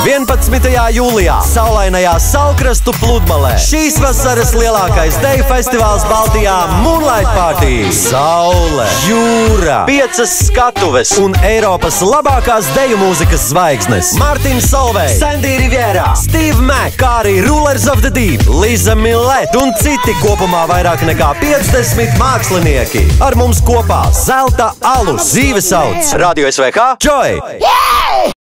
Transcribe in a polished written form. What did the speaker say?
11. jūlijā saulainajā Saulkrastu pludmalē. Šīs vasaras lielākais deju festivāls Baltijā - Moonlight Party. Saule, jūra, 5 skatuves un Eiropas labākās deju mūzikas zvaigznes. Martins Solveig, Sandy Riviera, Steve Mac, kā arī Rulers of the Deep, Liza Millette un citi, kopumā vairāk nekā 50 mākslinieki. Ar mums kopā Zelta alus, dzīvesauts, Radio SVK, Joy! Yeah!